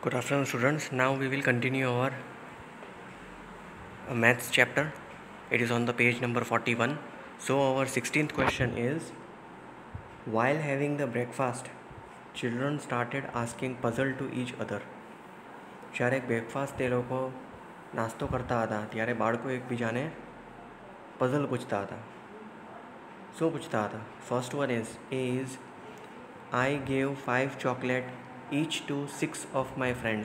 Good afternoon, students. Now we will continue our maths chapter. It is on the page number 41. So our 16th question is, while having the breakfast, children started asking puzzle to each other. જ્યારે breakfast તે લોકો નાસ્તો કરતા હતા ત્યારે બાળકો એકબીજાને puzzle પૂછતા હતા. શું પૂછતા હતા? First one is I gave 5 chocolate each to 6 of my friends.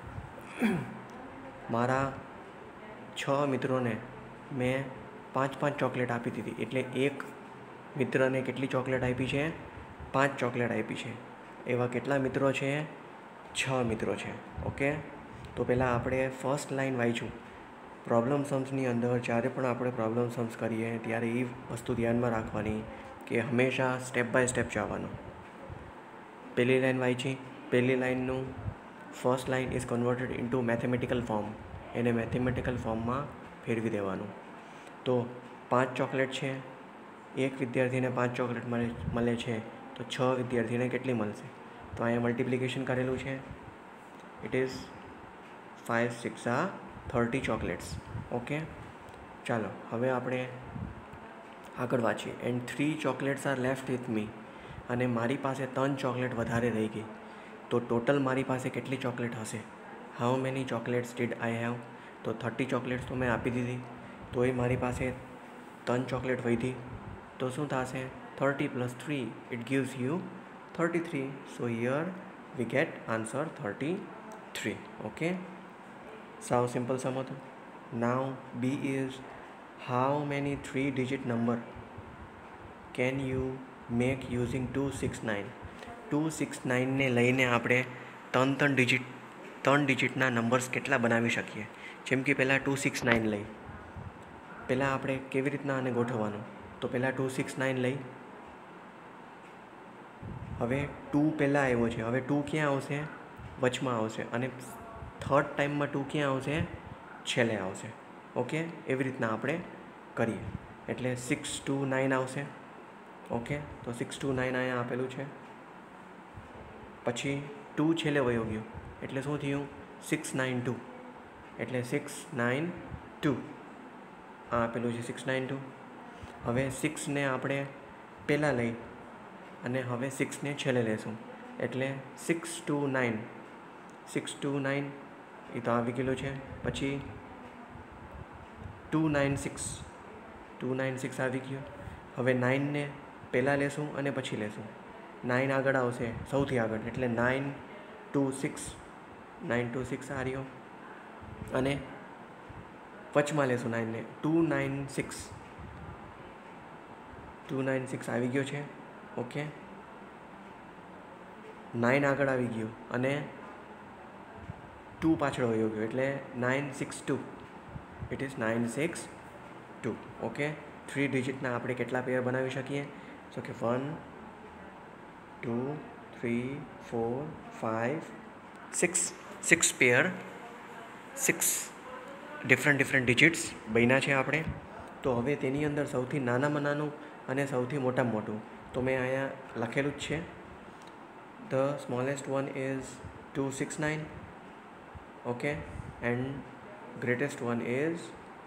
મારા 6 મિત્રોને મેં 5 ચોકલેટ આપી દીધી. એટલે એક મિત્રને કેટલી ચોકલેટ આપી છે? 5 ચોકલેટ આપી છે. એવા કેટલા મિત્રો છે? 6 મિત્રો છે. ઓકે, તો પહેલાં આપણે ફર્સ્ટ લાઈન વાંચ્યું. પ્રોબ્લેમ સમ્સની અંદર જ્યારે પણ આપણે પ્રોબ્લેમ સમ્સ કરીએ ત્યારે એ વસ્તુ ધ્યાનમાં રાખવાની કે હંમેશા સ્ટેપ બાય સ્ટેપ જવાનું. પહેલી લાઈન વાંચી. પહેલી લાઈનનું first line is converted into mathematical form. એને મેથેમેટિકલ ફોર્મમાં ફેરવી દેવાનું. તો 5 ચોકલેટ છે, એક વિદ્યાર્થીને 5 ચોકલેટ મળે છે, તો 6 વિદ્યાર્થીને કેટલી મળશે? તો અહીંયા મલ્ટિપ્લિકેશન કરેલું છે. It is 5 6 30 chocolates. ઓકે, ચાલો હવે આપણે આગળ વાંચીએ. And 3 chocolates are left with me. અને મારી પાસે 3 ચોકલેટ વધારે રહી ગઈ. તો ટોટલ મારી પાસે કેટલી ચોકલેટ હશે? How many chocolates did I have? તો 30 ચોકલેટ્સ તો મેં આપી દીધી, તો એ મારી પાસે 3 ચોકલેટ વધી. તો શું થશે? 30 + 3 it gives you 33. So here we get answer 33. Okay, સાવ સિમ્પલ સમ હતું. Now B is how many 3-digit number can you make using 269? 269ને લઈને આપણે 3 ડિજિટના નંબર્સ કેટલા બનાવી શકીએ? જેમ કે પહેલાં 269 લઈ. પહેલાં આપણે કેવી રીતના આને ગોઠવવાનું? તો પહેલાં 269 લઈ. હવે 2 પહેલાં આવ્યો છે, હવે 2 ક્યાં આવશે? વચમાં આવશે. અને થર્ડ ટાઈમમાં 2 ક્યાં આવશે? છેલ્લે આવશે. ઓકે, એવી રીતના આપણે કરીએ. એટલે 629 આવશે. ઓકે, તો 629 અહીંયા આપેલું છે. પછી 2 છેલ્લે વયો ગયો એટલે શું થયું? 692. એટલે 692 આ આપેલું છે 692. હવે 6ને આપણે પહેલાં લઈ અને હવે 6ને છેલ્લે લેશું. એટલે 629 એ તો આવી ગયેલું છે. પછી 296 આવી ગયો. હવે 9ને પહેલાં લેશું અને પછી લેશું. 9 આગળ આવશે, સૌથી આગળ, એટલે 926 આ રહ્યો. અને વચમાં લેશું 9ને. 296 આવી ગયો છે. ઓકે, 9 આગળ આવી ગયો અને 2 પાછળ વયો ગયો એટલે 962. It is 962. ઓકે, 3 ડિજિટના આપણે કેટલા પેયર બનાવી શકીએ? સો કે 1 2 3 4 5 6 પેયર, 6 ડિફરન્ટ ડિજિટ્સ બન્યા છે આપણે. તો હવે તેની અંદર સૌથી નાનામાં નાનું અને સૌથી મોટામાં મોટું તો મેં અહીંયા લખેલું જ છે. The smallest one is 269. Okay, and greatest one is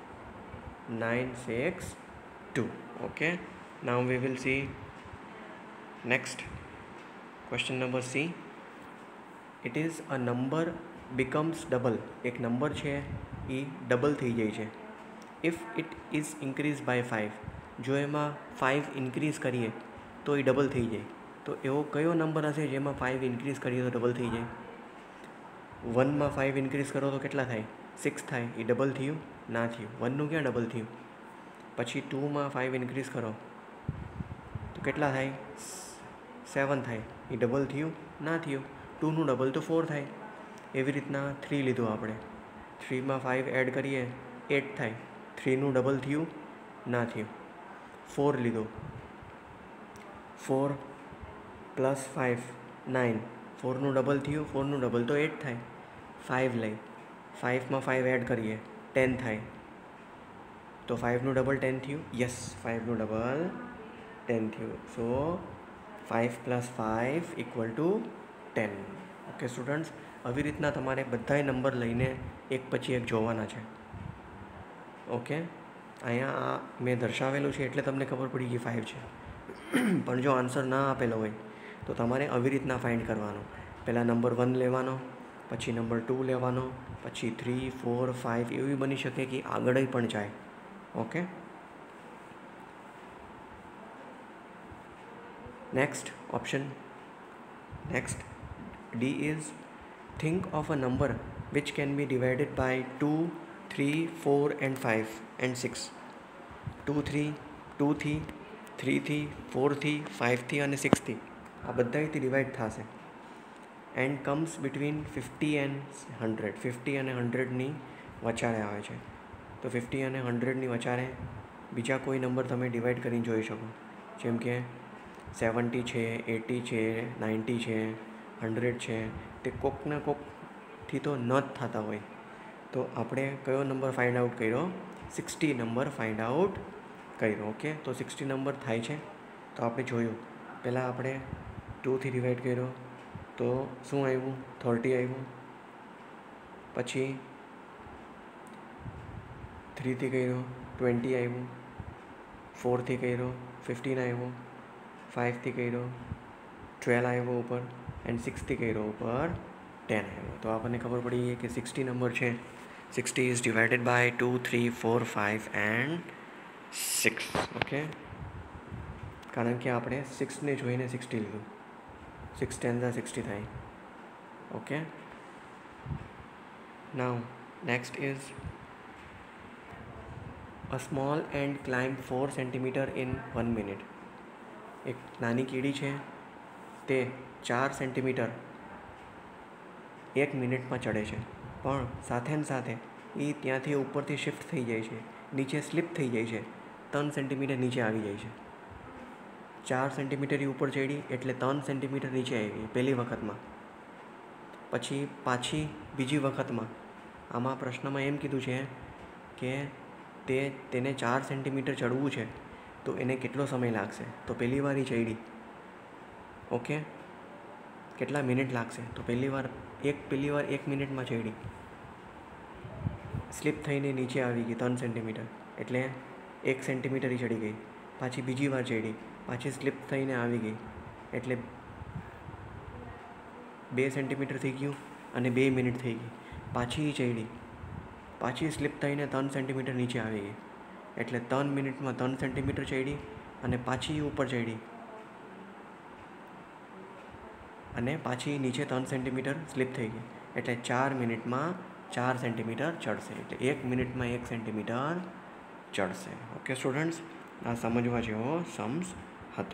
962. Okay, now we will see next question number C. It is a number becomes double. એક નંબર છે એ ડબલ થઈ જાય છે if it is increased by 5. જો એમાં 5 increase કરીએ તો એ ડબલ થઈ જાય. તો એવો કયો નંબર હશે જેમાં 5 ઇન્ક્રીઝ કરીએ તો ડબલ થઈ જાય? 1માં 5 ઇન્ક્રીઝ કરો તો કેટલા થાય? 6 થાય. એ ડબલ થયું? ના થયું. 1નું ક્યાં ડબલ થયું? પછી 2માં 5 ઇન્ક્રીઝ કરો તો કેટલા થાય? 7 થાય. એ ડબલ થયું? ના થયું. 2નું ડબલ તો 4 થાય. એવી રીતના 3 લીધું આપણે. 3માં 5 એડ કરીએ 8 થાય. 3નું ડબલ થયું? ના થયું. 4 લીધો. 4 + 5 9. 4નું ડબલ થયું? 4નું ડબલ તો 8 થાય. 5 લઈ. 5માં 5 એડ કરીએ 10 થાય. તો 5નું ડબલ 10 થયું? યસ, 5નું ડબલ 10 થયું. સો 5 + 5 = 10. ઓકે સ્ટુડન્ટ્સ, આવી રીતના તમારે બધાય નંબર લઈને એક પછી એક જોવાના છે. ઓકે, અહીંયા આ મેં દર્શાવેલું છે એટલે તમને ખબર પડી ગઈ 5 છે. પણ જો આન્સર ના આપેલો હોય તો તમારે આવી રીતના ફાઇન્ડ કરવાનો. પહેલાં નંબર 1 લેવાનો, પછી નંબર 2 લેવાનો, પછી 3, 4, 5 એવી બની શકે કે આગળ પણ જાય. Okay, next option, next D is think of a number which can be divided by 2, 3, 4 and 5 and 6. 2 થી 3 થી 4 થી 5 થી અને 6 થી આ બધાથી ડિવાઈડ થશે. And comes between 50 and 100. 50 અને 100ની વચારે આવે છે. તો 50 અને 100ની વચારે બીજા કોઈ નંબર તમે ડિવાઈડ કરીને જોઈ શકો, જેમ કે 70 છે, 80 છે, 90 છે, 100 છે. તે કોકના કોકથી તો ન જ થતા હોય. તો આપણે કયો નંબર ફાઇન્ડ આઉટ કર્યો? 60 નંબર ફાઇન્ડ આઉટ કર્યો. ઓકે, તો 60 નંબર થાય છે. તો આપણે જોયું, પહેલાં આપણે 2થી ડિવાઈડ કર્યો તો શું આવ્યું? 30 આવ્યું. પછી 3થી કર્યો 20 આવ્યું. 4થી કર્યો 15 આવ્યું. 5થી કર્યો 12 આવ્યો ઉપર. એન્ડ 6થી કર્યો ઉપર 10 આવ્યો. તો આપણને ખબર પડી ગઈ કે 60 નંબર છે. 60 is divided by 2, 3, 4, 5 and 6. Okay, કારણ કે આપણે 6ને જોઈને 60 લીધું. 6 10 60 થાય. Okay, now next is a small ant climb 4 centimetre in 1 minute. એક નાની કીડી છે, તે 4 સેન્ટીમીટર 1 મિનિટમાં ચડે છે. પણ સાથે ને સાથે એ ત્યાંથી ઉપરથી શિફ્ટ થઈ જાય છે, નીચે સ્લીપ થઈ જાય છે, 3 સેન્ટીમીટર નીચે આવી જાય છે. 4 સેન્ટીમીટર ઉપર ચડી એટલે 3 સેન્ટીમીટર નીચે આવી પહેલી વખતમાં. પછી પાછી બીજી વખતમાં આમાં પ્રશ્નમાં એમ કીધું છે કે તેને 4 સેન્ટીમીટર ચડવું છે તો એને કેટલો સમય લાગશે? તો પહેલી વાર એ ચડી, ઓકે, કેટલા મિનિટ લાગશે? તો પહેલી વાર 1 મિનિટમાં ચડી, સ્લીપ થઈને નીચે આવી ગઈ 3 સેન્ટીમીટર એટલે 1 સેન્ટીમીટર ચડી ગઈ. પાછી બીજી વાર ચડી, પાછી સ્લીપ થઈને આવી ગઈ એટલે 2 સેન્ટીમીટર થઈ ગયું અને 2 મિનિટ થઈ ગઈ. પાછી ચડી, પાછી સ્લીપ થઈને 3 સેન્ટીમીટર નીચે આવી ગઈ એટલે 3 મિનિટમાં 3 સેન્ટીમીટર ચડી અને પાછી ઉપર ચડી અને પાછી નીચે 3 સેન્ટીમીટર સ્લીપ થઈ ગઈ એટલે 4 મિનિટમાં 4 સેન્ટીમીટર ચડશે. એટલે 1 મિનિટમાં 1 સેન્ટીમીટર ચડશે. ઓકે સ્ટુડન્ટ્સ, આ સમજવા જેવો सम्स હતો.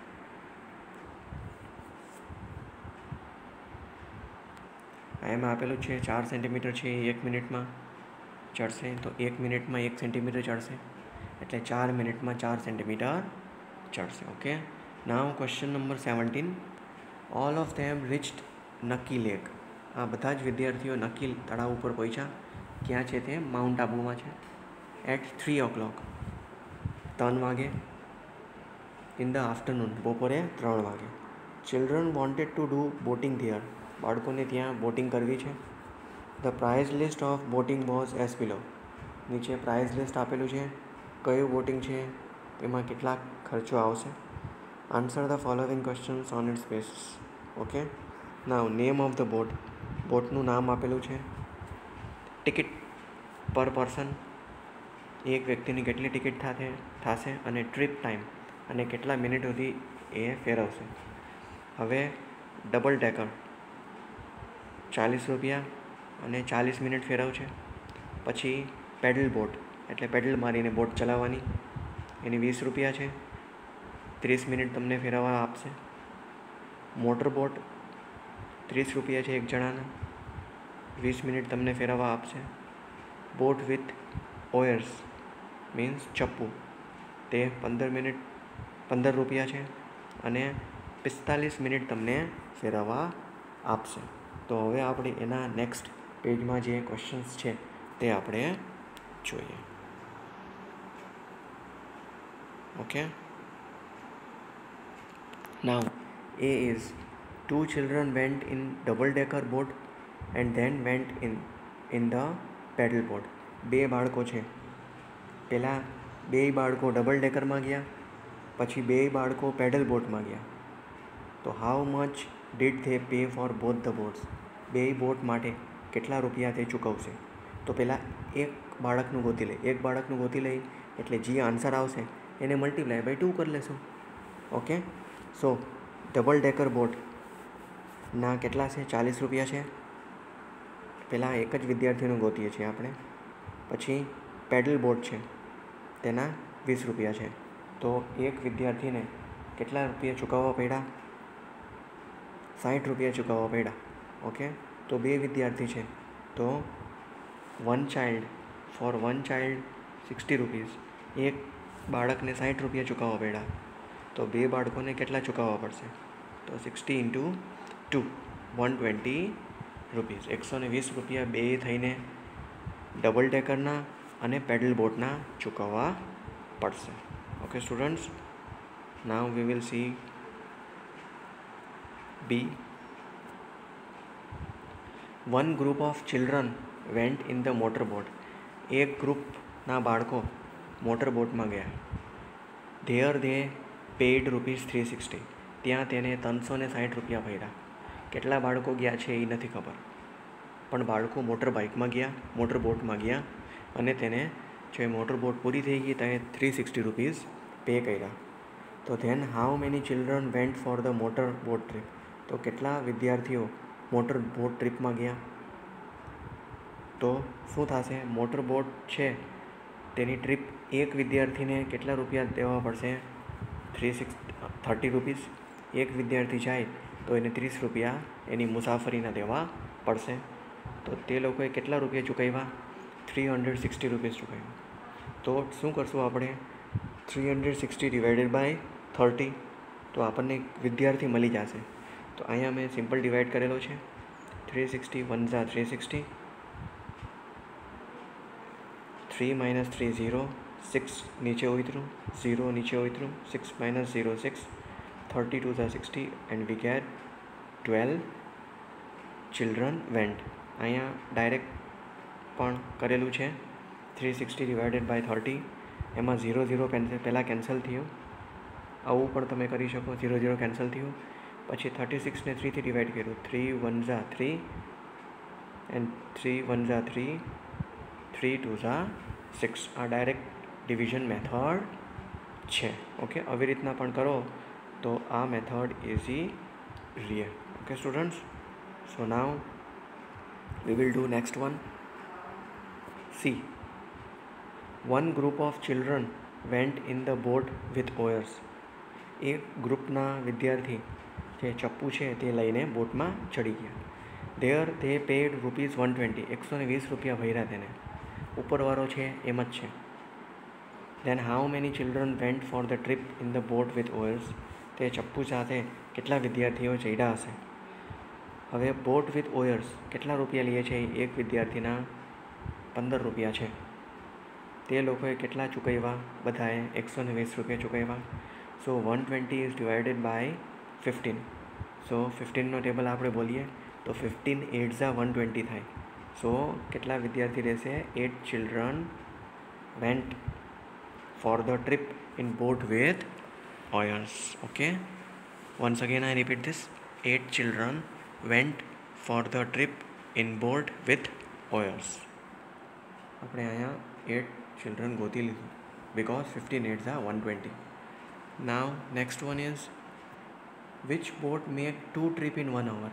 એમાં આપેલું છે 4 સેન્ટીમીટર છે એ 1 મિનિટમાં ચડશે. તો 1 મિનિટમાં 1 સેન્ટીમીટર ચડશે એટલે 4 મિનિટમાં 4 સેન્ટીમીટર ચડશે. Okay, now question number 17. All of them reached Nakki lake. આ બધા જ વિદ્યાર્થીઓ નકી તળાવ ઉપર પહોંચ્યા. ક્યાં છે તે? માઉન્ટ આબુમાં છે. એટ 3 o'clock 3 વાગે. ઇન ધ આફ્ટરનૂન બપોરે 3 વાગે. Children wanted to do boating there. બાળકોને ત્યાં બોટિંગ કરવી છે. The price list of boating was as below. નીચે પ્રાઇઝ લિસ્ટ આપેલું છે, કયું બોટિંગ છે, તેમાં કેટલા ખર્ચો આવશે. Answer the following questions on its basis. Okay, now name of the boat. બોટનું નામ આપેલું છે. ટિકિટ પર પર્સન, એક વ્યક્તિની કેટલી ટિકિટ થશે અને ટ્રીપ ટાઈમ અને કેટલા મિનિટ સુધી એ ફેરવશે. હવે ડબલ ડેકર 40 રૂપિયા અને 40 મિનિટ ફેરવશે. પછી પેડલ બોટ એટલે પેડલ મારીને બોટ ચલાવવાની, એની 20 રૂપિયા છે, 30 મિનિટ તમને ફેરવવા આપશે. મોટર બોટ 30 રૂપિયા છે એક જણાના, 20 મિનિટ તમને ફેરવવા આપશે. બોટ વિથ ઓયર્સ મીન્સ ચપ્પુ, તે 15 રૂપિયા છે અને 45 મિનિટ તમને ફેરવવા આપશે. તો હવે આપણે એના નેક્સ્ટ પેજમાં જે ક્વેશ્ચન્સ છે તે આપણે જોઈએ. Okay, now A is 2 children went in double-decker boat and then went in the paddle boat. બે બાળકો છે, પહેલાં બે બાળકો ડબલ ડેકરમાં ગયા, પછી બે બાળકો પેડલ બોટમાં ગયા. તો how much did they pay for both the boats? બે બોટ માટે કેટલા રૂપિયા તે ચૂકવશે? તો પહેલાં એક બાળકનું ગોતી લઈ એટલે જે આન્સર આવશે એને મલ્ટીપ્લાય બાય 2 કરી લેશું. ઓકે, સો ડબલ ડેકર બોટના કેટલા છે? 40 રૂપિયા છે. પહેલાં એક જ વિદ્યાર્થીનું ગોતીએ છીએ આપણે. પછી પેડલ બોટ છે તેના 20 રૂપિયા છે. તો એક વિદ્યાર્થીને કેટલા રૂપિયા ચૂકવવા પડ્યા? 60 રૂપિયા ચૂકવવા પડ્યા. ઓકે, તો બે વિદ્યાર્થી છે તો ફોર વન ચાઇલ્ડ 60 રૂપીસ. એક બાળકને 60 રૂપિયા ચૂકવવા પડ્યા. તો બે બાળકોને કેટલા ચૂકવવા પડશે? તો 60 × 2 120 રૂપીસ. 120 રૂપિયા બે થઈને ડબલ ડેકરના અને પેડલ બોટના ચૂકવવા પડશે. Okay students, now we will see B. One group of children went in the motor boat. એક ગ્રુપના બાળકો મોટર બોટમાં ગયા. There they paid ₹360. ત્યાં તેને 360 રૂપિયા ભર્યા. કેટલા બાળકો ગયા છે એ નથી ખબર, પણ બાળકો મોટર બોટમાં ગયા અને તેને જે મોટર બોટ પૂરી થઈ ગઈ તેને 360 રૂપીસ પે કર્યા. તો then how many children went for the motor boat trip? તો કેટલા વિદ્યાર્થીઓ મોટર બોટ ટ્રીપમાં ગયા? તો શું થશે? મોટર બોટ છે તેની ટ્રીપ એક વિદ્યાર્થીને કેટલા રૂપિયા દેવા પડશે? 30 રૂપીસ. એક વિદ્યાર્થી જાય તો એને 30 રૂપિયા એની મુસાફરીના દેવા પડશે. તો તે લોકોએ કેટલા રૂપિયા ચૂકવ્યા? 360 રૂપીસ ચૂકવ્યા. તો શું કરશું આપણે? 360 ડિવાઇડેડ બાય 30. તો આપણને વિદ્યાર્થી મળી જશે. તો અહીંયા મેં સિમ્પલ ડિવાઈડ કરેલો છે. 360 1 × 360, 3 - 3 0, 6 નીચે ઉતરું, 0 નીચે ઉતરું, 6 - 0 6, 32 × 60 and we get 12 children went. અહીંયા ડાયરેક્ટ પણ કરેલું છે. 360 ડિવાઇડેડ બાય 30. એમાં 0 0 પહેલાં કેન્સલ થયું. આવું પણ તમે કરી શકો. 0 0 કેન્સલ થયું. પછી 36ને 3થી ડિવાઈડ કર્યું. 3 1 × 3 એન્ડ 3 1 × 3, 3 2 × 6. આ ડાયરેક્ટ ડિવિઝન મેથડ છે. ઓકે, આવી રીતના પણ કરો તો આ મેથડ ઇઝી રહે. Okay students, so now we will do next one. C. One group of children went in the boat with oars. એક ગ્રુપના વિદ્યાર્થી જે ચપ્પુ છે તે લઈને બોટમાં ચડી ગયા. There they paid ₹120. 120 રૂપિયા ભર્યા તેને. ઉપરવાળો છે એમ જ છે. Then how many children went for the trip in the boat with oars? તે ચપ્પુ સાથે કેટલા વિદ્યાર્થીઓ ચડ્યા હશે? હવે બોટ વિથ ઓયર્સ કેટલા રૂપિયા લે છે? એક વિદ્યાર્થીના 15 રૂપિયા છે. તે લોકોએ કેટલા ચૂકવ્યા? બધાએ 120 રૂપિયા ચૂકવ્યા. So 120 is divided by 15. So 15નો ટેબલ આપણે બોલીએ તો 15 8 × 120 થાય. સો કેટલા વિદ્યાર્થી રહેશે? 8 children went for the trip in boat with oars. Okay, once again I repeat this. 8 children went for the trip in boat with oars. આપણે અહીંયા 8 children ગોતી લીધું because 15 8 × 120. Now next one is which boat make 2 trip in 1 hour?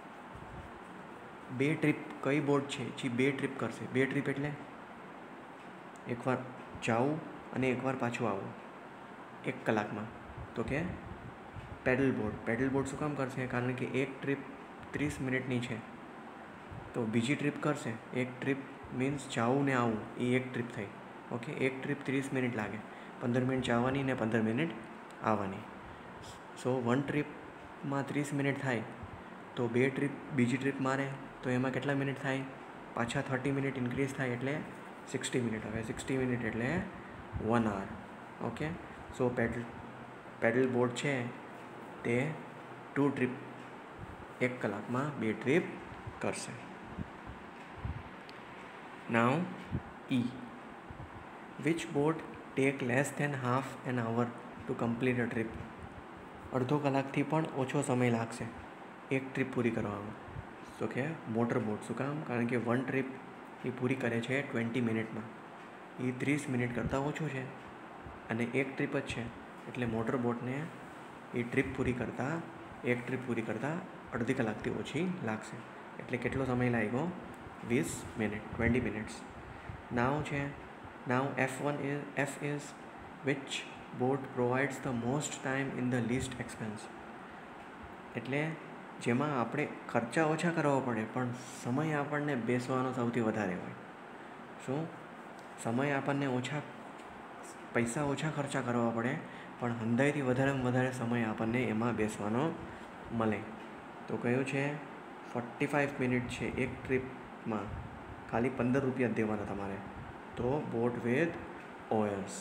બે trip કઈ boat છે જે બે trip કરશે? બે ટ્રીપ એટલે એકવાર જાવું અને એકવાર પાછું આવવું 1 કલાકમાં. તો કે પેડલ બોટ શું કામ કરશે? કારણ કે એક ટ્રીપ 30 મિનિટની છે તો બીજી ટ્રીપ કરશે. એક ટ્રીપ મીન્સ જાવું ને આવવું એ એક ટ્રીપ થઈ. ઓકે, એક ટ્રીપ 30 મિનિટ લાગે. 15 મિનિટ જવાની ને 15 મિનિટ આવવાની. સો વન ટ્રીપમાં 30 મિનિટ થાય તો બે ટ્રીપ બીજી ટ્રીપ મારે તો એમાં કેટલા મિનિટ થાય? પાછા 30 મિનિટ ઇન્ક્રીઝ થાય એટલે 60 મિનિટ. હવે 60 મિનિટ એટલે 1 hour. Okay, so pedal boat છે તે 2 ટ્રીપ 1 કલાકમાં 2 ટ્રીપ કરશે. નાઉ E. Which boat take less than half an hour to complete a trip? અડધો કલાકથી પણ ઓછો સમય લાગશે એક ટ્રીપ પૂરી કરવામાં. તો કે મોટર બોટ. શું કામ? કારણ કે 1 ટ્રીપ એ પૂરી કરે છે 20 મિનિટમાં. એ 30 મિનિટ કરતાં ઓછું છે અને એક ટ્રીપ જ છે, એટલે મોટર બોટને એ ટ્રીપ પૂરી કરતાં અડધી કલાકથી ઓછી લાગશે. એટલે કેટલો સમય લાગ્યો? 20 minute, 20 minutes. Now F is which boat provides the most time in the least expense? એટલે જેમાં આપણે ખર્ચા ઓછા કરવા પડે પણ સમય આપણને બેસવાનો સૌથી વધારે હોય. શું? સમય આપણને પૈસા ઓછા ખર્ચા કરવા પડે પણ હંધાઈથી વધારેમાં વધારે સમય આપણને એમાં બેસવાનો મળે. તો કયું છે? 45 મિનિટ છે એક ટ્રીપમાં, ખાલી 15 રૂપિયા દેવાના તમારે. તો બોટ વિથ ઓયર્સ.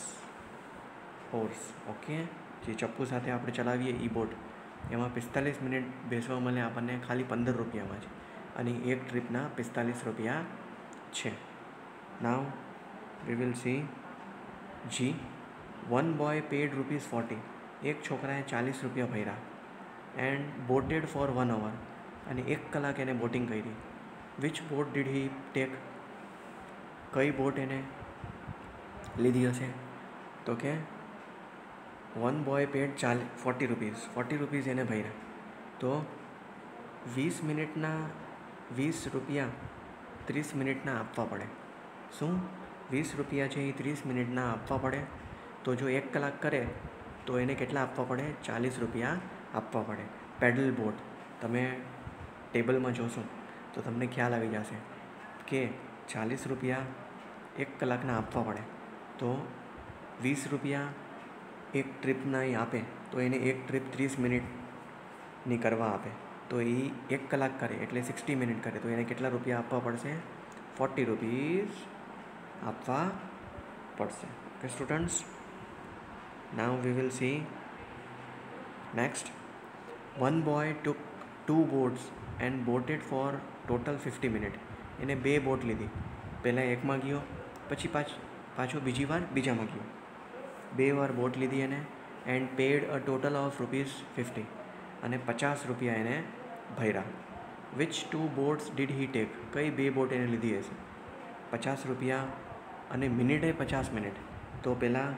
ઓકે, જે ચપ્પુ સાથે આપણે ચલાવીએ એ બોટ, એમાં 45 મિનિટ બેસવા મળે આપણને ખાલી 15 રૂપિયામાં જ, અને એક ટ્રીપના 45 રૂપિયા છે. Now we will see G. One boy paid ₹40. એક છોકરાએ 40 રૂપિયા ભર્યા એન્ડ બોટેડ ફોર 1 hour, અને 1 કલાક એને બોટિંગ કરી. Which boat did he take? કઈ બોટ એને લીધી હશે? તો કે વન બોય પેડ ₹40 એને ભર્યા. તો 20 મિનિટના 20 રૂપિયા 30 મિનિટના આપવા પડે. શું? 20 રૂપિયા છે એ 30 મિનિટના આપવા પડે. તો જો 1 કલાક કરે તો એને કેટલા આપવા પડે? 40 રૂપિયા આપવા પડે. પેડલ બોટ તમે ટેબલમાં જોશો તો તમને ખ્યાલ આવી જશે કે 40 રૂપિયા 1 કલાકના આપવા પડે. તો 20 રૂપિયા એક ટ્રીપના એ આપે તો એને એક ટ્રીપ 30 મિનિટની કરવા આપે. તો એ 1 કલાક કરે એટલે 60 મિનિટ કરે તો એને કેટલા રૂપિયા આપવા પડશે? ₹40 આપવા પડશે. Okay students, now we will see next. One boy took 2 boats and boated for total 50 minute. એને 2 બોટ લીધી. પહેલાં એકમાં ગયો, પછી પાછો બીજામાં ગયો. 2 વાર બોટ લીધી એને and paid a total of ₹50, અને 50 રૂપિયા એને ભર્યા. Which 2 boats did he take? કઈ 2 બોટ એને લીધી હશે? 50 રૂપિયા અને મિનિટે 50 મિનિટ. તો પહેલાં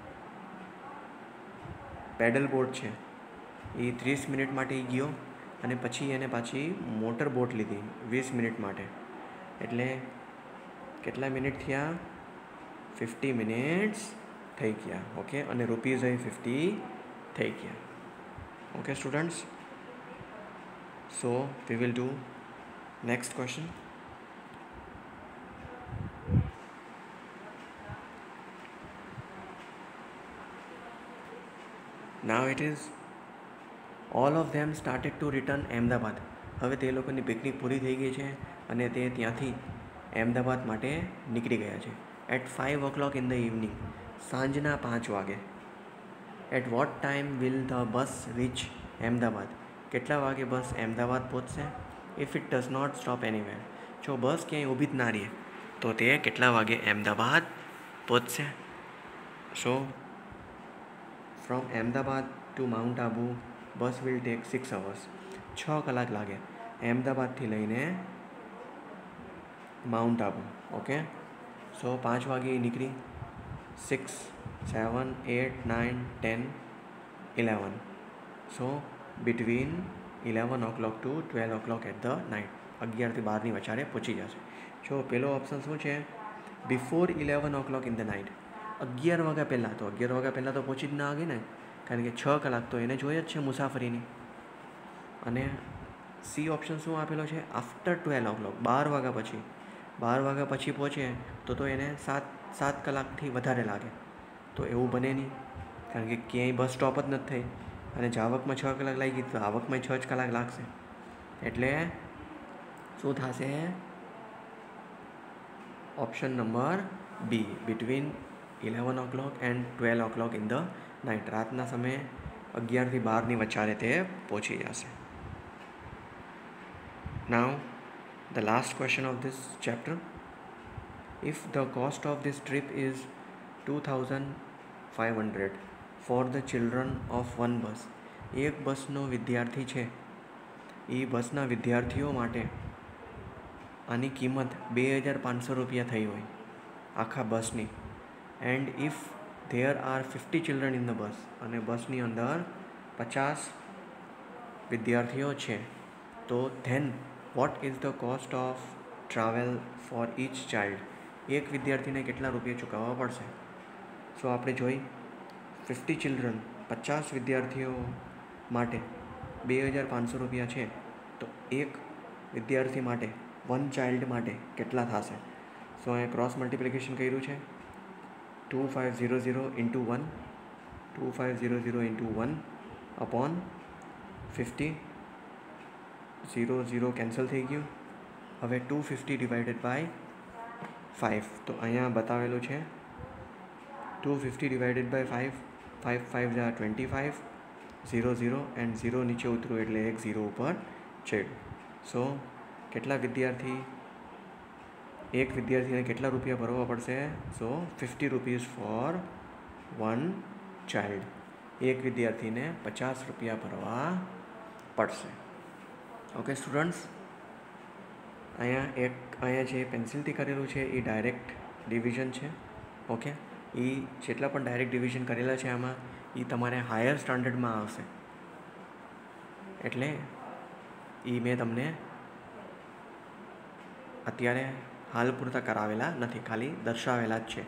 પેડલ બોટ છે એ 30 મિનિટ માટે ગયો, અને પછી એને પાછી મોટર બોટ લીધી 20 મિનિટ માટે. એટલે કેટલા મિનિટ થયા? 50 મિનિટ્સ થઈ ગયા. ઓકે, અને રૂપીઝ અહીં 50 થઈ ગયા. Okay students, so we will do next question. Now it is all of them started to return Ahmedabad. હવે તે લોકોની પિકનિક પૂરી થઈ ગઈ છે અને તે ત્યાંથી અમદાવાદ માટે નીકળી ગયા છે. At 5 o'clock in the evening, સાંજના 5 વાગે. At what time will the bus reach Ahmedabad? કેટલા વાગે બસ અમદાવાદ પહોંચશે? If it does not stop anywhere, જો બસ ક્યાંય ઊભી જ ના રહે તો તે કેટલા વાગે અમદાવાદ પહોંચશે? So from Ahmedabad to Mount Abu bus will take 6 hours. 6 કલાક લાગે અમદાવાદથી લઈને માઉન્ટ આબુ. ઓકે, સો 5 વાગે નીકળી, 6, 7, 8, 9, 10, 11. So between 11 o'clock to 12 o'clock at the night, 11 થી 12ની વચ્ચે પહોંચી જશે. જો પેલો ઓપ્શન શું છે? Before 11 o'clock in the night. 11 વાગ્યા પહેલાં. તો 11 વાગ્યા પહેલાં તો પહોંચી જ ના આગે ને, કારણ કે 6 કલાક તો એને જોઈએ જ છે મુસાફરીની. અને સી ઓપ્શન શું આપેલો છે? આફ્ટર 12 o'clock, 12 વાગ્યા પછી. 12 વાગ્યા પછી પહોંચે તો એને 7 કલાકથી વધારે લાગે. તો એવું બને નહીં, કારણ કે ક્યાંય બસ સ્ટોપ જ નથી થઈ, અને જાવકમાં 6 કલાક લાગી તો આવકમાં 6 જ કલાક લાગશે. એટલે શું થશે? Option number B, between 11 o'clock and 12 o'clock in the night. રાતના સમયે 11 થી 12ની વચ્ચે તે પહોંચી જશે. Now, the last question of this chapter. If the cost of this trip is 2500 for the children of one bus, એક બસનો વિદ્યાર્થી છે એ બસના વિદ્યાર્થીઓ માટે આની કિંમત 2500 રૂપિયા થઈ હોય આખા બસની, and if there are 50 children in the bus અને બસની અંદર 50 વિદ્યાર્થીઓ છે, તો then what is the cost of travel for each child? એક વિદ્યાર્થીને કેટલા રૂપિયા ચૂકવવા પડશે? સો આપણે જોઈ 50 ચિલ્ડ્રન 50 વિદ્યાર્થીઓ માટે 2500 રૂપિયા છે, તો એક વિદ્યાર્થી માટે વન ચાઇલ્ડ માટે કેટલા થશે? સો અહીંયા ક્રોસ મલ્ટિપ્લિકેશન કર્યું છે. 2500 ઇન્ટુ 1, 2500 ઇન્ટુ 1 અપોન 50, 0 કેન્સલ થઈ ગયું. હવે 250 ડિવાઇડેડ બાય 5, તો અહીંયા બતાવેલું છે 250 ડિવાઇડેડ બાય 5, 5 5 જા 25, 0 એન્ડ 0 નીચે ઉતરું એટલે એક 0 ઉપર ચડ્યું. સો કેટલા વિદ્યાર્થી, એક વિદ્યાર્થીને કેટલા રૂપિયા ભરવા પડશે? So 50 rupees for one child. એક વિદ્યાર્થીને 50 રૂપિયા ભરવા પડશે. ઓકે સ્ટુડન્ટ્સ, અહીંયા જે પેન્સિલથી કરેલું છે એ ડાયરેક્ટ ડિવિઝન છે. ઓકે, એ જેટલા પણ ડાયરેક્ટ ડિવિઝન કરેલા છે આમાં એ તમારે હાયર સ્ટાન્ડર્ડમાં આવશે, એટલે એ મેં તમને અત્યારે હાલ પૂરતા કરાવેલા નથી, ખાલી દર્શાવેલા જ છે.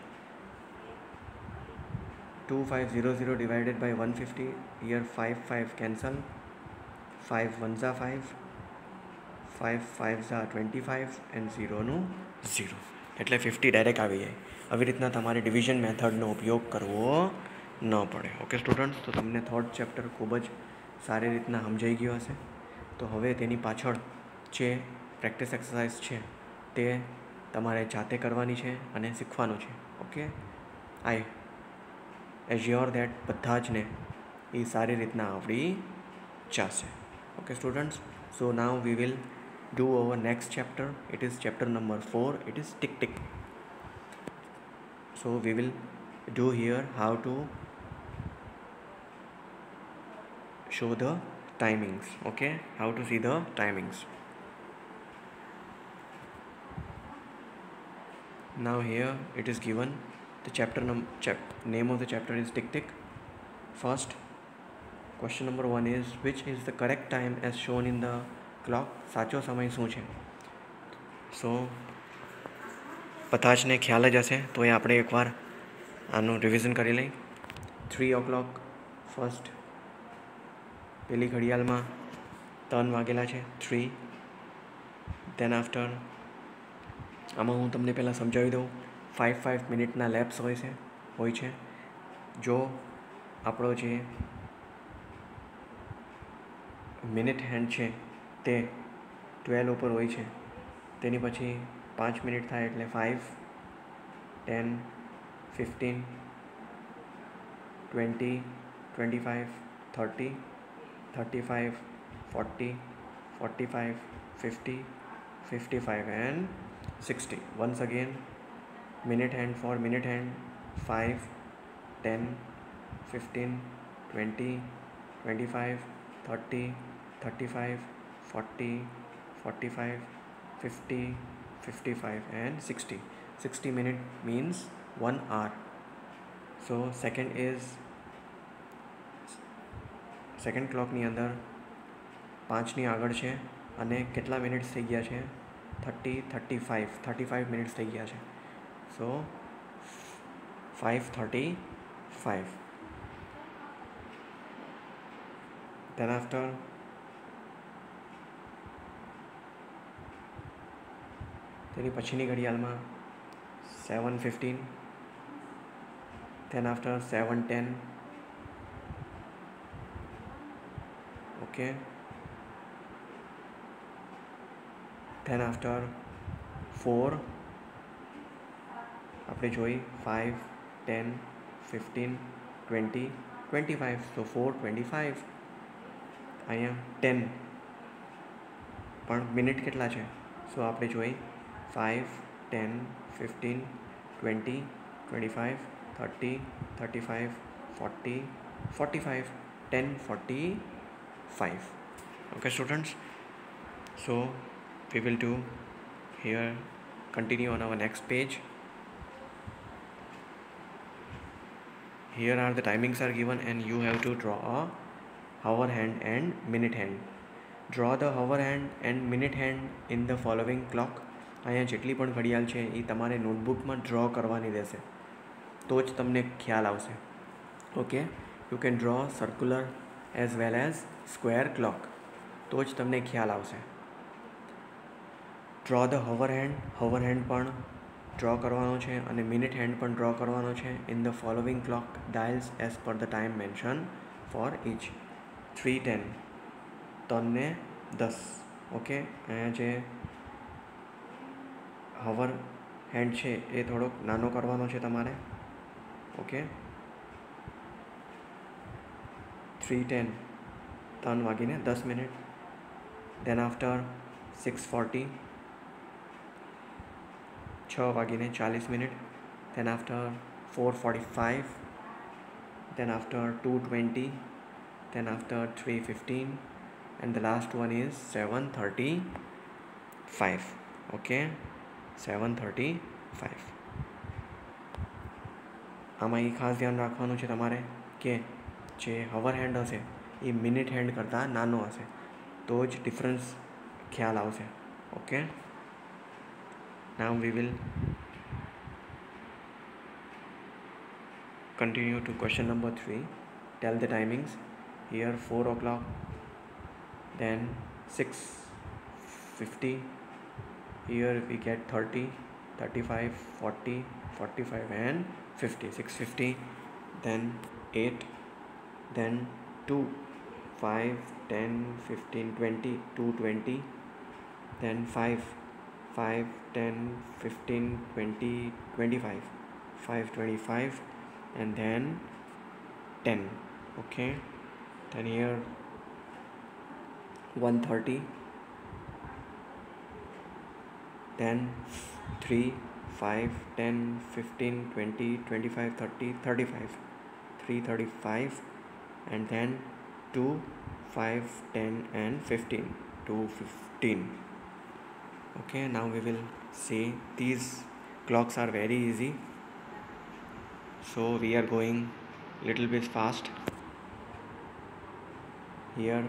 2500 ડિવાઇડેડ બાય 150, હિયર 5 5 કેન્સલ, 5 1 ઝા 5, 5 5 ઝા 25 એન્ડ 0નું 0, એટલે 50 ડાયરેક્ટ આવી જાય. આવી રીતના તમારે ડિવિઝન મેથડનો ઉપયોગ કરવો ન પડે. ઓકે સ્ટુડન્ટ્સ, તો તમને થર્ડ ચેપ્ટર ખૂબ જ સારી રીતના સમજાઈ ગયો હશે. તો હવે તેની પાછળ જે પ્રેક્ટિસ એક્સરસાઇઝ છે તે તમારે જાતે કરવાની છે અને શીખવાનું છે. ઓકે, આઈ એઝ્યોર દેટ બધા જ ને એ સારી રીતના આવડી જશે. Okay students, so now we will do our next chapter. It is chapter number 4. It is tick tick. So we will do here how to show the timings. Okay, how to see the timings. Now here it is given the name of the chapter is tick tick. First question number 1 is, which is the correct time as shown in the clock? સાચો સમય શું છે? સો બધા જને ખ્યાલ જ હશે, તો એ આપણે એકવાર આનું રિવિઝન કરી લઈ. 3 o'clock ફર્સ્ટ પેલી ઘડિયાળમાં 3 વાગેલા છે, 3. ધેન આફ્ટર આમાં હું તમને પહેલાં સમજાવી દઉં, 5 મિનિટના લેપ્સ હોય છે. જો આપણો જે મિનિટ હેન્ડ છે તે 12 ઉપર હોય છે, તેની પછી 5 મિનિટ થાય એટલે 5, 10, 15, 20, 25, 30, 35, 40, 45, 50, 55 and 60. Once again, minute hand for minute hand, 5, 10, 15, 20, 25, 30, 35, 40, 45, 50, 55 and 60. 60 minute means 1 hour. So second ક્લોકની અંદર 5ની આગળ છે અને કેટલા મિનિટ્સ થઈ ગયા છે? 35 મિનિટ્સ થઈ ગયા છે. સો 5:35. Then after તેની પછીની ઘડિયાળમાં 7:15. Then after 7:10. Okay. Then after 4 આપણે જોઈ 5, 10, 15, 20, 25. So 4:25. અહીંયા 10 પણ મિનિટ કેટલા છે? સો આપણે જોઈ 5, 10, 15, 20, 25, 30, 35, 40, 45, 10, 45. Okay, students. So we will do here, continue on our next page. Here are the timings are given and you have to draw a hour hand and minute hand. Draw the hour hand and minute hand in the following clock. અહીંયા જેટલી પણ ઘડિયાળ છે એ તમારે નોટબુકમાં draw કરવાની રહેશે, તો જ તમને ખ્યાલ આવશે. Okay, you can draw circular as well as square clock, તો જ તમને ખ્યાલ આવશે. ડ્રો ધ હવર હેન્ડ પણ ડ્રો કરવાનો છે અને મિનિટ હેન્ડ પણ ડ્રો કરવાનો છે. In the following clock dials as per the time mention for each. 3:10, 3 ને 10. ઓકે, અહીંયા જે હવર હેન્ડ છે એ થોડોક નાનો કરવાનો છે તમારે. ઓકે, 3:10, 3 વાગીને 10 મિનિટ. દેન આફ્ટર 6:40, 6 વાગીને 40 minute. Then after 4:45, then after 2:20, then after 3:15, and the last one is 7:35. Okay, 7:35. આમાં એ ખાસ ધ્યાન રાખવાનું છે તમારે કે જે હવર હેન્ડ હશે એ મિનિટ હેન્ડ કરતાં નાનો હશે, તો જ ડિફરન્સ ખ્યાલ આવશે. Okay, now we will continue to question number 3. Tell the timings. Here 4 o'clock, then 6:50. Here we get 30, 35, 40, 45 and 50. 6:50, then 8, then 2, 5, 10, 15, 20, 2:20, then 5, 10, 15, 20, 25, 5:25, and then 10. Okay, then here 1:30, then 3, 5, 10, 15, 20, 25, 30, 35, 3:35, and then 2, 5, 10 and 15, 2:15. Okay, now we will see these clocks are very easy, so we are going little bit fast. Here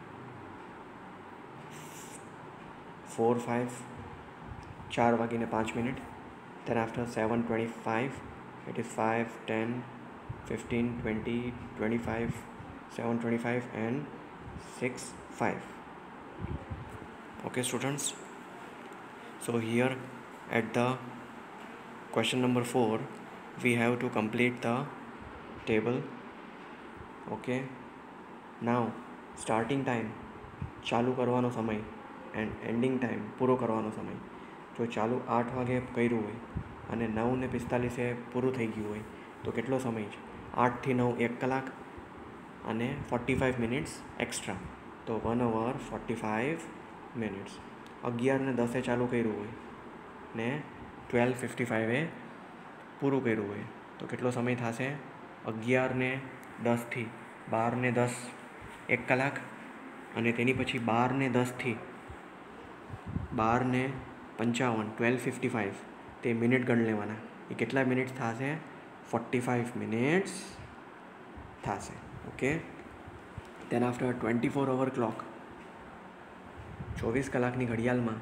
4, 5, 4 વાગીને 5 minute. Then after 7:25, it is 5, 10, 15, 20, 25, 7:25 and 6, 5. Okay, students. So here at the question number 4, we have to complete the table. Okay, now starting time, ચાલુ કરવાનો સમય, and ending time, પૂરો કરવાનો સમય. જો ચાલુ 8 વાગે કર્યું હોય અને 9:45 પૂરું થઈ ગયું હોય તો કેટલો સમય છે? 8 થી 9 1 કલાક અને 45 મિનિટ્સ એક્સ્ટ્રા, તો 1 hour 45 મિનિટ્સ. 11:10 ચાલુ કર્યું હોય ને 12:55 પૂરું કર્યું હોય તો કેટલો સમય થશે? 11:10 થી 12:10 1 કલાક, અને તેની પછી 12:10 થી 12:55 12:55 તે મિનિટ ગણ લેવાના. એ કેટલા મિનિટ્સ થશે? 45 મિનિટ્સ થશે. Okay, then after 24 hour clock, 24 કલાકની ઘડિયાળમાં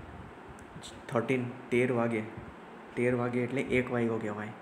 13 વાગે એટલે 1 વાગ્યો કહેવાય.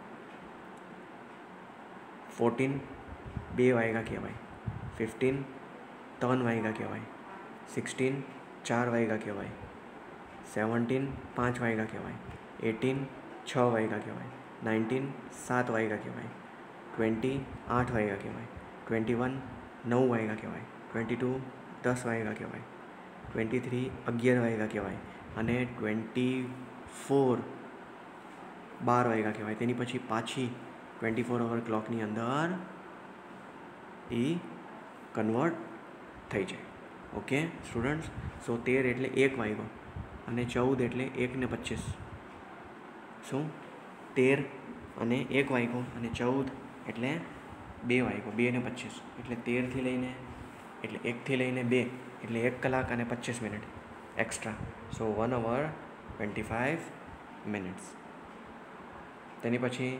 14 2 વાગ્યા કહેવાય. 15 3 વાગ્યા કહેવાય. 16 4 વાગ્યા કહેવાય. 17 5 વાગ્યા કહેવાય. 18 6 વાગ્યા કહેવાય. 19 7 વાગ્યા કહેવાય. 20 8 વાગ્યા કહેવાય. 21 9 વાગ્યા કહેવાય. 22 10 વાગ્યા કહેવાય. 23 11 વાગ્યા કહેવાય અને 24 12 વાગ્યા કહેવાય. તેની પછી પાછી 24 hour ક્લોકની અંદર એ કન્વર્ટ થઈ જાય. ઓકે સ્ટુડન્ટ્સ, સો 13 એટલે 1 વાગ્યો અને 14 એટલે 1 ને 25. શું 13 અને 1 વાગ્યો અને 14 એટલે 2 વાગ્યો, 2 ને 25 એટલે 13થી લઈને એટલે 1થી લઈને 2 એટલે 1 કલાક અને 25 minute extra. So 1 hour 25 minutes. તેની પછી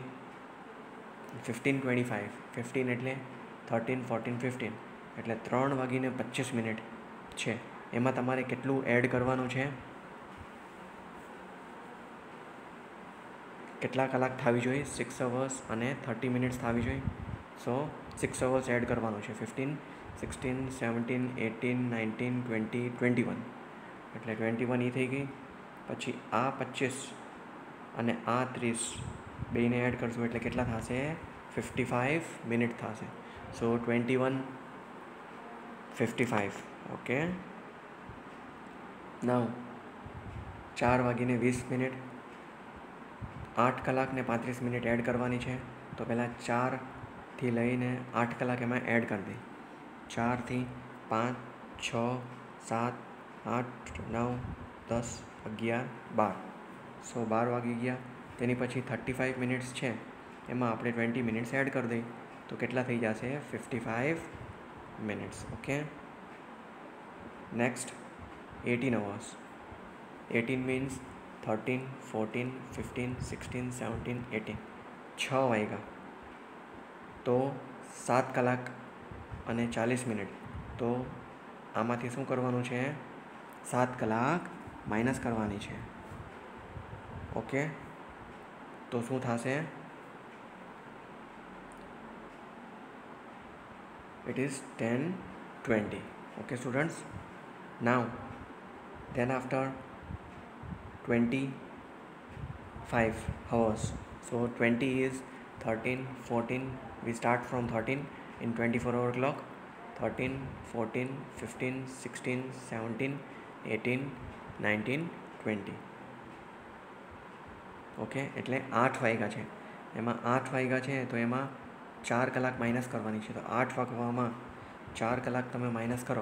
15:25, 15 એટલે 13, 14, 15 એટલે 3 વાગીને 25 મિનિટ છે. એમાં તમારે કેટલું એડ કરવાનું છે, કેટલા કલાક થવી જોઈએ? 6 hours અને 30 મિનિટ્સ થવી જોઈએ. સો 6 hours એડ કરવાનું છે. 15, 16, 17, 18, 19, 20, 21 એટલે 21 એ થઈ ગઈ. પછી આ 25 અને આ 30 બેને એડ કરશું એટલે કેટલા થશે? 55 મિનિટ થશે. સો 21:55. ઓકે, નાવ 4 વાગીને 20 મિનિટ, 8 કલાક ને 35 મિનિટ એડ કરવાની છે. તો પહેલાં 4થી લઈને 8 કલાક એમાં એડ કરી દઈ. 4થી 5, 6, 7, 8, 9, 10, 11, 12. સો 12 વાગી ગયા. તેની પછી 35 મિનિટ્સ છે, એમાં આપણે 20 મિનિટ્સ એડ કરી દઈ તો કેટલા થઈ જશે? 55 minutes. Okay, next 18 hours. 18 means 13, 14, 15, 16, 17, 18 6 વાગ્યા તો 7 કલાક અને 40 મિનિટ. તો આમાંથી શું કરવાનું છે? 7 કલાક માઇનસ કરવાની છે. ઓકે, તો શું થશે? it is 10:20. okay students, now then after 25 hours, so 20 is 13, 14, we start from 13 in 24-hour clock. 13, 14, 15, 16, 17, 18, 19, 20. Okay, એટલે 8 વાગ્યા છે. એમાં 8 વાગ્યા છે તો એમાં 4 કલાક માઇનસ કરવાની છે. તો 8 વાગવામાં 4 કલાક તમે માઇનસ કરો,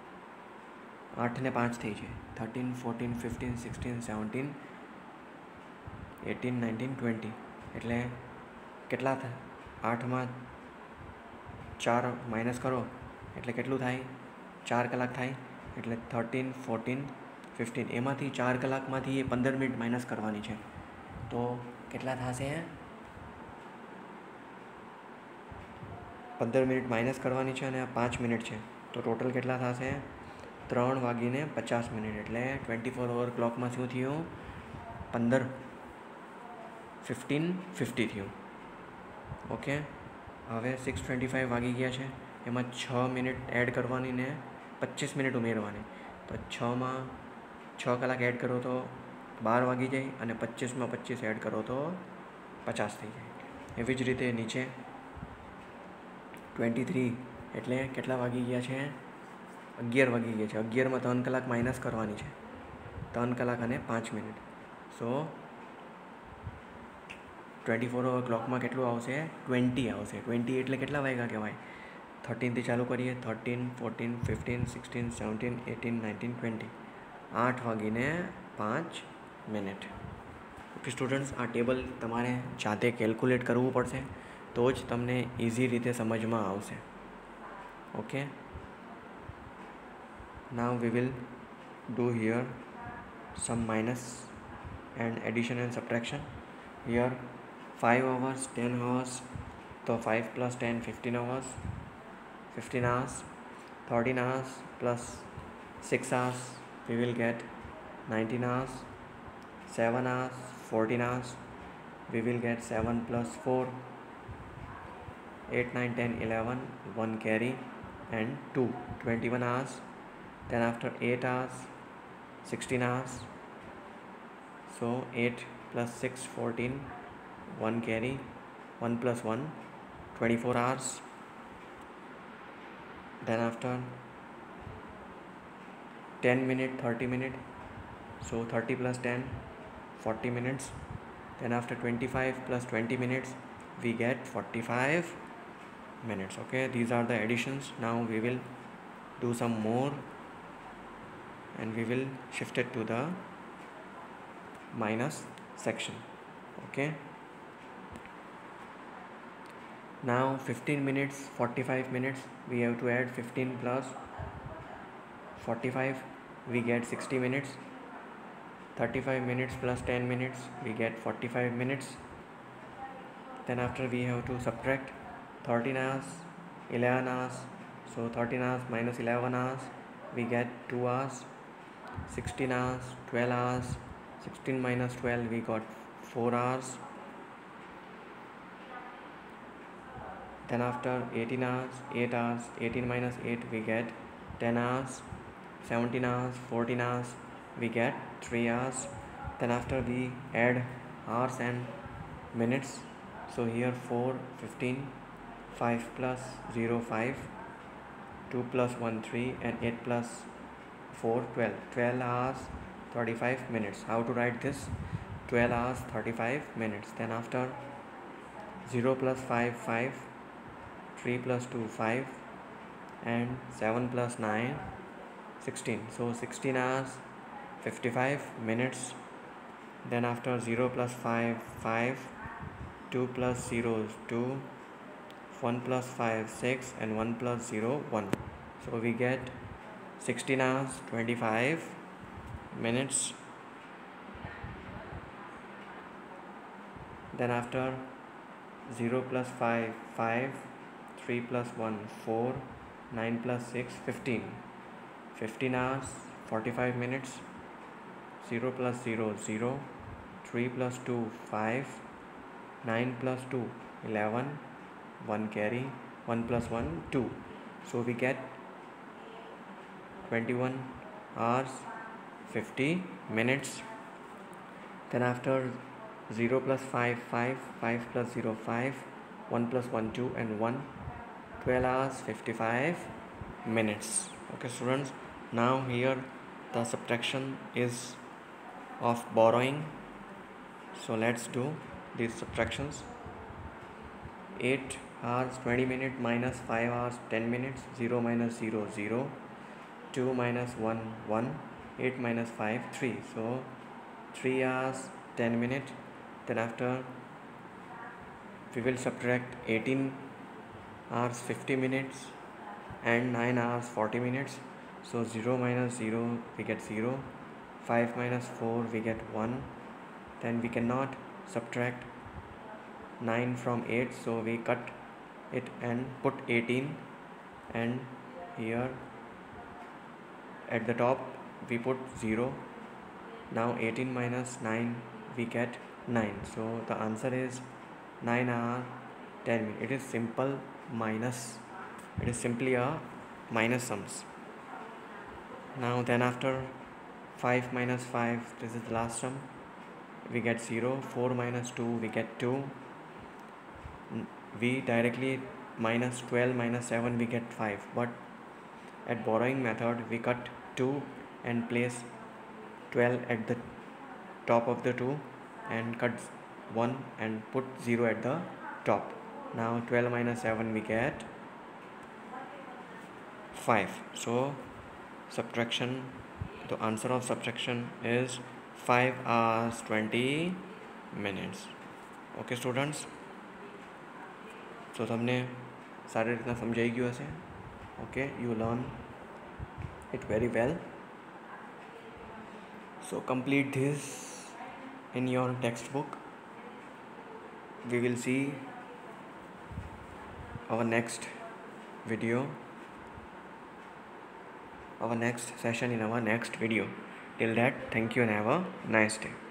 8 ને 5 થઈ છે. 13, 14, 15, 16, 17, 18, 19, 20 એટલે કેટલા થાય? 8માં 4 માઇનસ કરો એટલે કેટલું થાય? 4 કલાક થાય. એટલે 13, 14, 15 એમાંથી 4 કલાકમાંથી 15 મિનિટ માઇનસ કરવાની છે. તો કેટલા થશે? 15 મિનિટ માઇનસ કરવાની છે અને 5 મિનિટ છે. તો ટોટલ કેટલા થશે? 3 વાગીને 50 મિનિટ એટલે 24-hour ક્લોકમાં શું થયું? 15:50 થયું. ઓકે, હવે 6:25 વાગી ગયા છે. એમાં 6 મિનિટ એડ કરવાની ને 25 મિનિટ ઉમેરવાની. તો 6માં 6 કલાક એડ કરો તો 12 વાગી જાય અને 25માં 25 એડ કરો તો 50 થઈ જાય. એવી જ રીતે નીચે 23 એટલે કેટલા વાગી ગયા છે? 11 વાગી ગયા છે. 11માં 3 કલાક માઇનસ કરવાની છે. 3 કલાક અને 5 મિનિટ. સો 24-hour ક્લોકમાં કેટલું આવશે? 20 આવશે. 20 એટલે કેટલા વાગ્યા કહેવાય? 13થી ચાલુ કરીએ. 13, 14, 15, 16, 17, 18, 19, 20 8 વાગીને 5 મિનિટ. ઓકે સ્ટુડન્ટ્સ, આ ટેબલ તમારે જાતે કેલ્ક્યુલેટ કરવું પડશે તો જ તમને ઇઝી રીતે સમજમાં આવશે. Okay, now we will do here some minus and addition and subtraction. Here 5 hours, 10 hours, so 5 plus 10, 15 hours, 15 hours, 13 hours plus 6 hours, we will get 19 hours, 7 hours, 14 hours, we will get 7 plus 4, 8, 9, 10, 11, 1 carry and 2, 21 hours. Then after 8 hours, 16 hours, so 8 plus 6, 14, 1 carry, 1 plus 1, 24 hours. Then after 10 minute, 30 minute, so 30 plus 10, 40 minutes. Then after 25 plus 20 minutes, we get 45 minutes. Okay, these are the additions. Now we will do some more and we will shift it to the minus section. Okay, now 15 minutes 45 minutes, we have to add 15 plus 45, we get 60 minutes. 35 minutes plus 10 minutes, we get 45 minutes. Then after we have to subtract 13 hours 11 hours, so 13 hours minus 11 hours, we get 2 hours. 16 hours 12 hours, 16 minus 12, we got 4 hours. Then after 18 hours 8 hours, 18 minus 8, we get 10 hours. 17 hours 14 hours, we get 3 hours. Then after we add hours and minutes, so here 4 15, 5 plus 0 5, 2 plus 1 3, and 8 plus 4 12 hours 35 minutes. How to write this? 12 hours 35 minutes. Then after 0 plus 5 5, 3 plus 2 5, and 7 plus 9 16, so 16 hours 55 minutes. Then after 0 plus 5 5, 2 plus 0 is 2, 1 plus 5 6, and 1 plus 0 1, so we get 16 hours 25 minutes. Then after 0 plus 5 5, 3 plus 1 4, 9 plus 6 15, 15 hours 45 minutes. 0 plus 0 0, 3 plus 2 5, 9 plus 2 11, 1 carry, 1 plus 1 2, so we get 21 hours 50 minutes. Then after 0 plus 5 5, 5 plus 0 5, 1 plus 1 2, and 1, 12 hours 55 minutes. Okay students, now here the subtraction is of borrowing, so let's do these subtractions. 8 hours 20 minutes minus 5 hours 10 minutes, 0 minus 0 0, 2 minus 1 1, 8 minus 5 3, so 3 hours 10 minutes. Then after we will subtract 18 hours 50 minutes and 9 hours 40 minutes, so 0 minus 0, we get 0, 5 minus 4, we get 1. Then we cannot subtract 9 from 8, so we cut it and put 18, and here at the top we put 0. Now 18 minus 9, we get 9, so the answer is 9 hour 10 minutes. It is simple minus, it is simply a minus sums. Now then after 5 minus 5, this is the last sum, we get 0. 4 minus 2, we get 2. We directly minus 12 minus 7, we get 5, but at borrowing method we cut 2 and place 12 at the top of the 2 and cut 1 and put 0 at the top. Now 12 minus 7, we get 5. So subtraction, the answer of subtraction is 5 hours 20 minutes. Okay students, તો તમને સારી રીતના સમજાઈ ગયું હશે. Okay, you learn it very well. So complete this in your textbook. We will see our next video, our next session in our next video. Till that, thank you and have a nice day.